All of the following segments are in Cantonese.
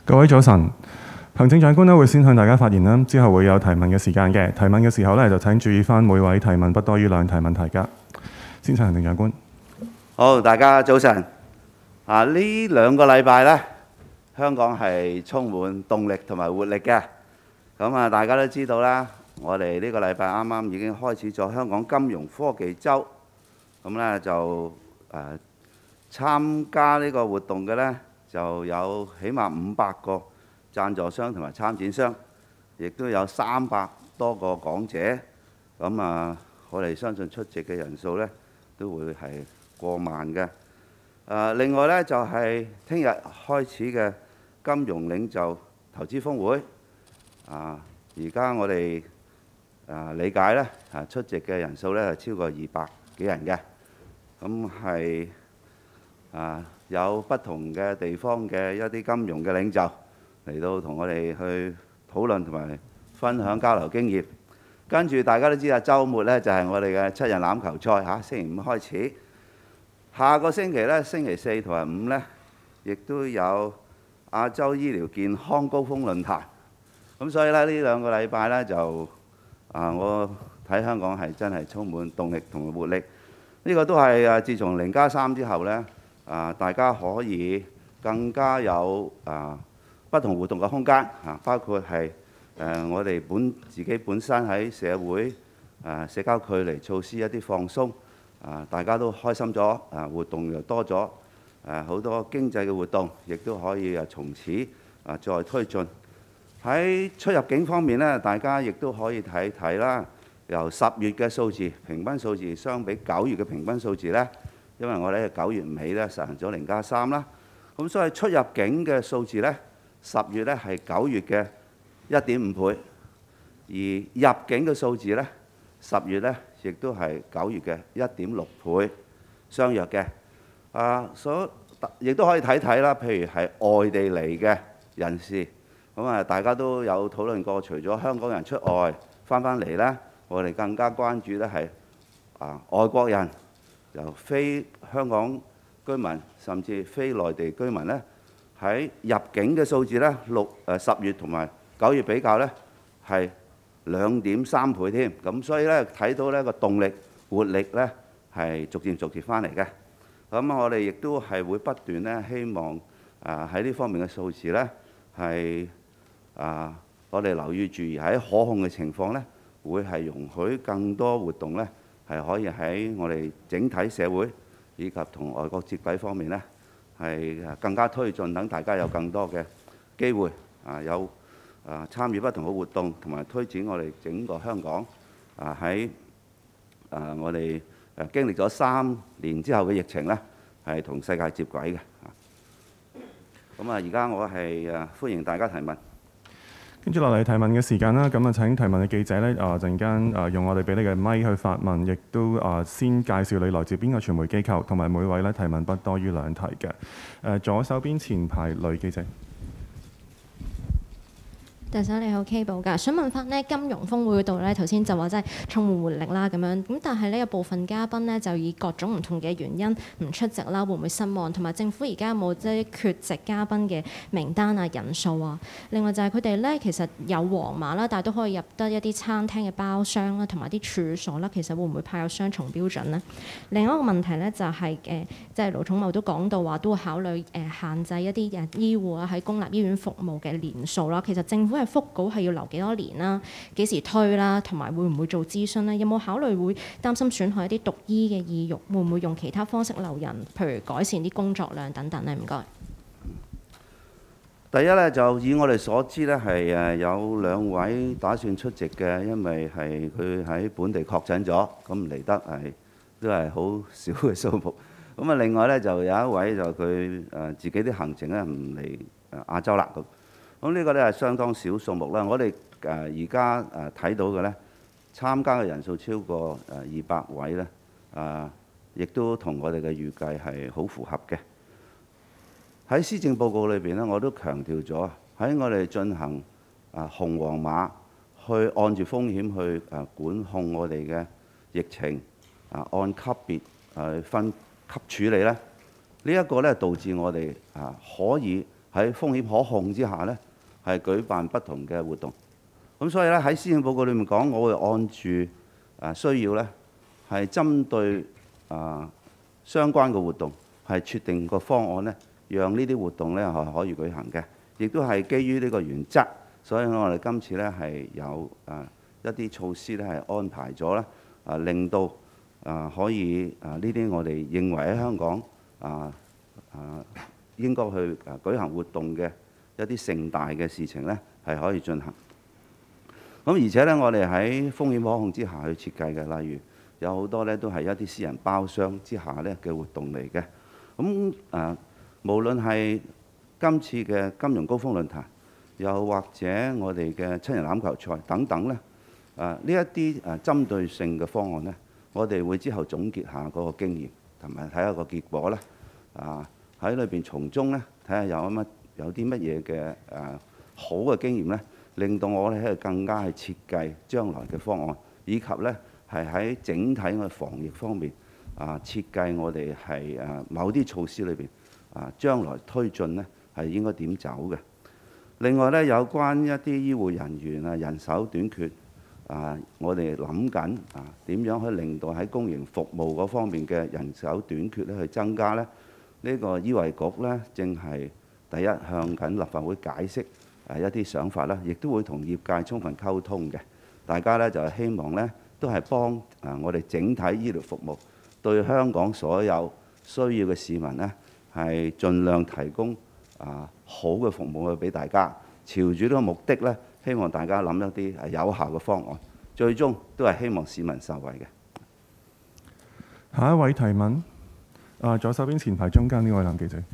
各位早晨，行政長官咧會先向大家發言啦，之後會有提問嘅時間嘅。提問嘅時候咧就請注意返每位提問不多於2題問題㗎。先請行政長官。 好，大家早晨。呢2個禮拜呢，香港係充滿動力同埋活力嘅。咁大家都知道啦，我哋呢個禮拜啱啱已經開始咗香港金融科技週。咁呢就參加呢個活動嘅呢，就有起碼500個贊助商同埋參展商，亦都有300多個講者。咁我哋相信出席嘅人數呢，都會係過萬嘅。另外呢，就係聽日開始嘅金融領袖投資峰會。而家我哋理解呢，出席嘅人數呢係超過200幾人嘅。咁係有不同嘅地方嘅一啲金融嘅領袖嚟到同我哋去討論同埋分享交流經驗。跟住大家都知啦，週末呢就係我哋嘅7人欖球賽嚇，星期5開始。下個星期呢，星期4同埋5呢，亦都有亞洲醫療健康高峰論壇。咁所以呢，呢2個禮拜呢，就我睇香港係真係充滿動力同埋活力。呢個都係自從0+3之後呢，大家可以更加有不同活動嘅空間，包括係我哋自己本身喺社會社交距離措施一啲放鬆，大家都開心咗，活動又多咗，好多經濟嘅活動亦都可以從此再推進。喺出入境方面呢，大家亦都可以睇睇啦。由10月嘅數字平均數字相比9月嘅平均數字呢，因為我哋9月尾呢實行咗0+3啦，咁所以出入境嘅數字呢，10月呢係9月嘅1.5倍，而入境嘅數字呢，10月呢亦都係9月嘅1.6倍，相若嘅。亦都可以睇睇啦，譬如係外地嚟嘅人士，咁大家都有討論過，除咗香港人出外翻嚟呢。我哋更加關注呢係外國人，由非香港居民甚至非內地居民呢，喺入境嘅數字呢，10月同埋9月比較呢係2.3倍添。咁所以呢，睇到呢個動力活力呢係逐漸翻嚟嘅。咁我哋亦都係會不斷呢希望喺呢方面嘅數字呢係我哋留意住，而喺可控嘅情況呢，會係容許更多活動呢，係可以喺我哋整體社會以及同外國接軌方面呢，係更加推進，等大家有更多嘅機會有參與不同嘅活動，同埋推展我哋整個香港喺我哋經歷咗3年之後嘅疫情呢，係同世界接軌嘅。咁而家我係歡迎大家提問。 跟住落嚟提問嘅時間啦，咁請提問嘅記者呢，陣間用我哋俾你嘅咪去發問，亦都先介紹你來自邊個傳媒機構，同埋每位呢提問不多於2題嘅。左手邊前排女記者。 特首你好 K 寶㗎，想問翻呢金融峰會嗰度呢，頭先就話真係充滿活力啦咁樣，咁但係呢有部分嘉賓呢，就以各種唔同嘅原因唔出席啦，會唔會失望？同埋政府而家有冇即係缺席嘉賓嘅名單啊、人數啊？另外就係佢哋呢，其實有黃碼啦，但係都可以入得一啲餐廳嘅包廂啦，同埋啲處所啦，其實會唔會派有雙重標準呢？另一個問題呢，就係即係盧寵茂都講到話都會考慮限制一啲醫護啊喺公立醫院服務嘅年數啦。其實政府覆稿係要留幾多年啦？幾時推啦？同埋會唔會做諮詢呢？有冇考慮會擔心損害一啲讀醫嘅意欲？會唔會用其他方式留人？譬如改善啲工作量等等呢？唔該。 第一呢，就以我哋所知呢，係有2位打算出席嘅，因為係佢喺本地確診咗，咁嚟得都係好少嘅數目。咁另外呢，就有一位就佢自己啲行程呢唔嚟亞洲啦咁。咁呢個呢係相當少數目啦。我哋而家睇到嘅呢，參加嘅人數超過200位呢，亦都同我哋嘅預計係好符合嘅。喺施政報告裏邊呢，我都強調咗喺我哋進行紅黃碼，去按住風險去管控我哋嘅疫情，按級別分級處理呢。呢一個呢導致我哋可以喺風險可控之下呢，係舉辦不同嘅活動。咁所以咧喺施政報告裏面講，我會按住需要呢，係針對相關嘅活動係設定個方案呢，讓呢啲活動呢係可以舉行嘅，亦都係基於呢個原則。所以我哋今次呢係有一啲措施呢係安排咗啦，令到可以呢啲我哋認為喺香港應該去舉行活動嘅一啲盛大嘅事情呢係可以進行。咁而且呢，我哋喺風險可控之下去設計嘅，例如有好多呢都係一啲私人包廂之下呢嘅活動嚟嘅。咁無論係今次嘅金融高峰論壇，又或者我哋嘅七人欖球賽等等呢，呢一啲針對性嘅方案呢，我哋會之後總結下嗰個經驗，同埋睇下個結果啦。喺裏邊從中呢，睇下有啲乜嘢嘅好嘅經驗呢，令到我哋更加係設計將來嘅方案，以及呢係喺整體嘅防疫方面設計我哋係某啲措施裏邊將來推進呢係應該點走嘅。另外呢，有關一啲醫護人員人手短缺我哋諗緊點樣去令到喺公營服務嗰方面嘅人手短缺呢去增加呢？呢個醫衞局呢，正係第一向緊立法會解釋一啲想法啦，亦都會同業界充分溝通嘅。大家呢就希望呢都係幫我哋整體醫療服務對香港所有需要嘅市民呢係盡量提供好嘅服務去俾大家。朝住呢個目的呢，希望大家諗一啲有效嘅方案，最終都係希望市民受惠嘅。 下一位提問，左手邊前排中間呢位男記者。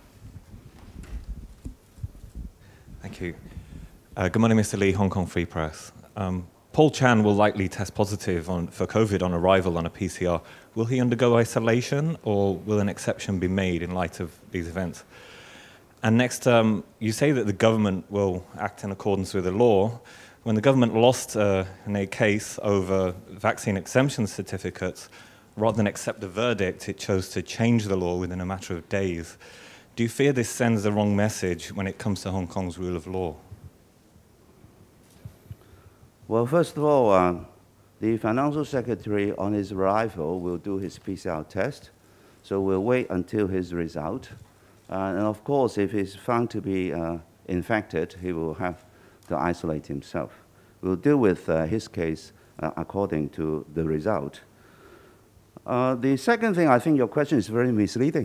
Thank you. Good morning, Mr. Lee, Hong Kong Free Press. Paul Chan will likely test positive for COVID on arrival on a PCR. Will he undergo isolation, or will an exception be made in light of these events? And next, you say that the government will act in accordance with the law. When the government lost in a case over vaccine exemption certificates, rather than accept the verdict, it chose to change the law within a matter of days. Do you fear this sends the wrong message when it comes to Hong Kong's rule of law? Well, first of all, the Financial Secretary on his arrival will do his PCR test, so we'll wait until his result. And of course, if he's found to be infected, he will have to isolate himself. We'll deal with his case according to the result. The second thing, I think your question is very misleading.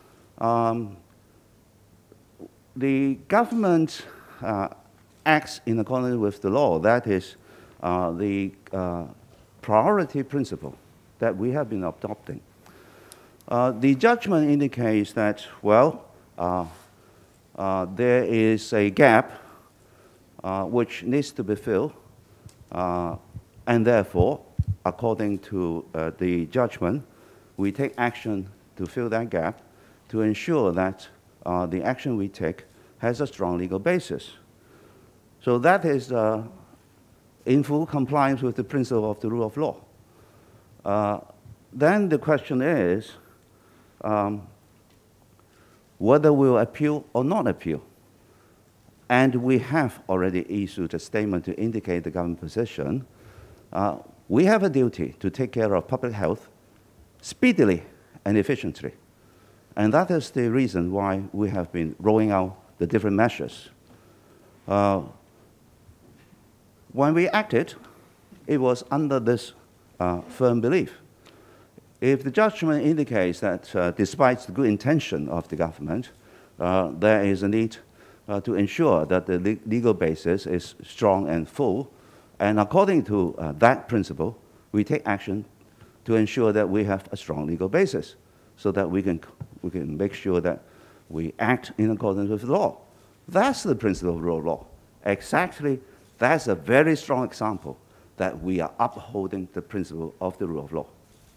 The government acts in accordance with the law. That is the priority principle that we have been adopting. The judgment indicates that, well, there is a gap which needs to be filled, and therefore, according to the judgment, we take action to fill that gap to ensure that the action we take has a strong legal basis. So that is in full compliance with the principle of the rule of law. Then the question is whether we'll appeal or not appeal. And we have already issued a statement to indicate the government position. We have a duty to take care of public health speedily and efficiently. And that is the reason why we have been rolling out the different measures. When we acted, it was under this firm belief. If the judgment indicates that despite the good intention of the government, there is a need to ensure that the legal basis is strong and full, and according to that principle, we take action to ensure that we have a strong legal basis so that we can make sure that we act in accordance with the law. That's the principle of rule of law. Exactly, that's a very strong example that we are upholding the principle of the rule of law.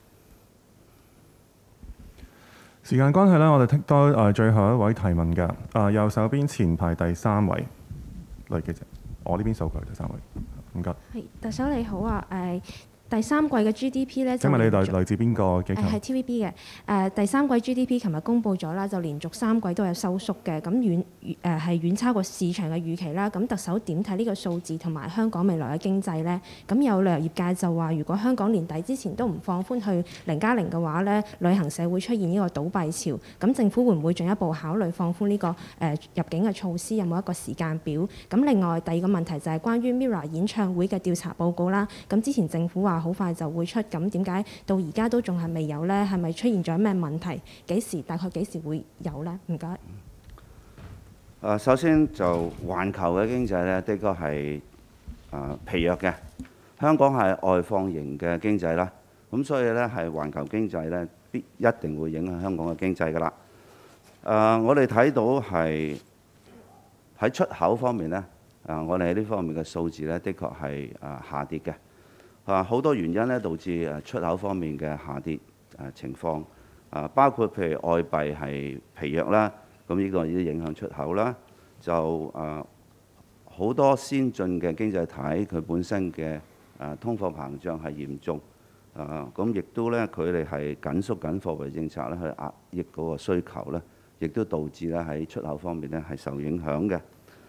時間關係咧，我哋剔多最後一位提問㗎。右手邊前排第三位女記者，我呢邊數據第三位，唔該。 係特首你好啊， 第三季嘅 GDP 咧， 請問你來自邊個機構？ 係 TVB 嘅。第三季 GDP 琴日公布咗啦，就連續3季都有收縮嘅，咁係遠超過市場嘅預期啦。咁特首點睇呢個數字同埋香港未來嘅經濟呢？咁有旅遊業界就話，如果香港年底之前都唔放寬去0+0嘅話呢，旅行社會出現呢個倒閉潮。咁政府會唔會進一步考慮放寬呢個入境嘅措施？有冇一個時間表？咁另外第二個問題就係關於 MIRROR 演唱會嘅調查報告啦。咁之前政府話好快就會出，咁點解到而家都仲係未有呢？係咪出現咗咩問題？大概幾時會有呢？唔該。 首先就環球嘅經濟呢，的確係疲弱嘅。香港係外放型嘅經濟啦，咁所以呢係環球經濟呢一定會影響香港嘅經濟㗎啦。我哋睇到係喺出口方面呢，我哋喺呢方面嘅數字呢，的確係下跌嘅。好多原因咧導致出口方面嘅下跌情況，包括譬如外幣係疲弱啦，咁呢個亦都影響出口啦。就好多先進嘅經濟體佢本身嘅通貨膨脹係嚴重，咁亦都咧佢哋係緊縮緊貨幣政策咧去壓抑嗰個需求咧，亦都導致咧喺出口方面咧係受影響嘅。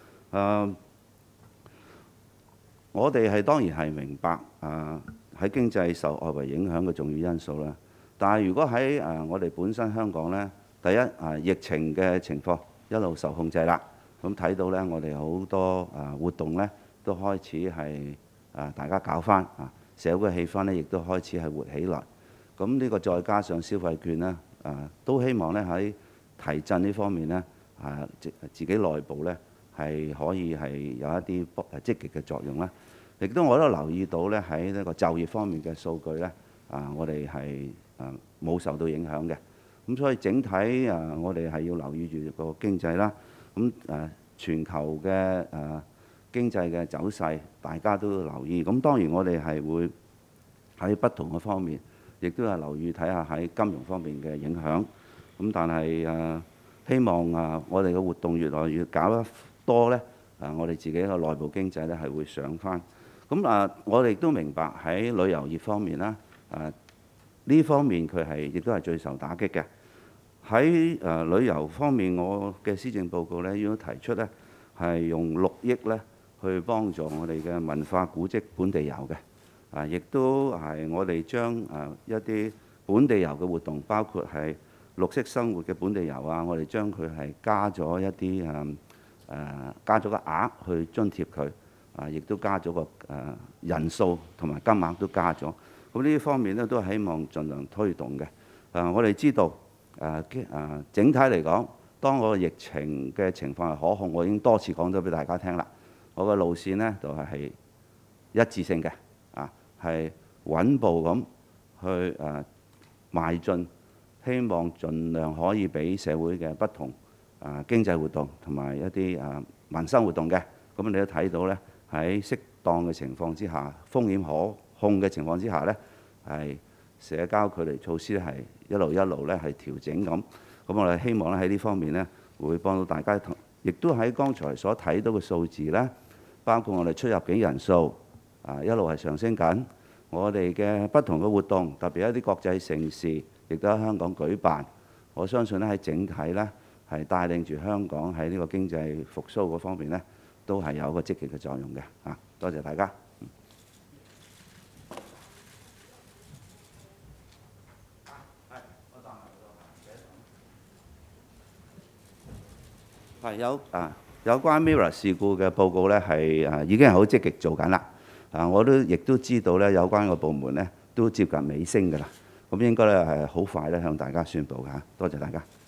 我哋係當然係明白喺經濟受外圍影響嘅重要因素啦。但係如果喺我哋本身香港呢，第一疫情嘅情況一路受控制啦，咁睇到呢，我哋好多活動呢都開始係大家搞翻社會氣氛呢亦都開始係活起來。咁呢個再加上消費券呢，都希望呢喺提振呢方面呢，自己內部呢係可以係有一啲積極嘅作用啦。亦都我都留意到咧，喺呢個就業方面嘅數據咧，我哋係冇受到影響嘅。咁所以整體我哋係要留意住個經濟啦。咁全球嘅經濟嘅走勢，大家都要留意。咁當然我哋係會喺不同嘅方面，亦都係留意睇下喺金融方面嘅影響。咁但係希望我哋嘅活動越來越搞得多咧，我哋自己嘅內部經濟咧係會上返。咁我哋亦都明白喺旅遊業方面啦，呢方面佢係亦都係最受打擊嘅。喺旅遊方面，我嘅施政報告咧，亦都提出咧係用6億咧去幫助我哋嘅文化古蹟本地遊嘅，亦都係我哋將一啲本地遊嘅活動，包括係綠色生活嘅本地遊我哋將佢係加咗一啲加咗個額去津貼佢。亦都加咗個人數同埋金額都加咗，咁呢方面咧都希望盡量推動嘅。我哋知道整體嚟講，當個疫情嘅情況係可控，我已經多次講咗俾大家聽啦。我嘅路線呢就係一致性嘅，係穩步咁去邁進，希望盡量可以俾社會嘅不同經濟活動同埋一啲民生活動嘅。咁你都睇到呢。喺適當嘅情況之下，風險可控嘅情況之下呢，係社交距離措施係一路咧係調整咁。咁我哋希望咧喺呢方面呢，會幫到大家。亦都喺剛才所睇到嘅數字呢，包括我哋出入境人數一路係上升緊。我哋嘅不同嘅活動，特別一啲國際盛事，亦都喺香港舉辦。我相信呢，喺整體呢，係帶領住香港喺呢個經濟復甦嗰方面呢，都係有一個積極嘅作用嘅。多謝大家。有關 MIRROR 事故嘅報告呢，係已經係好積極做緊啦。我亦都知道呢，有關嘅部門呢，都接近尾聲㗎啦。咁應該咧係好快咧向大家宣佈㗎。多謝大家。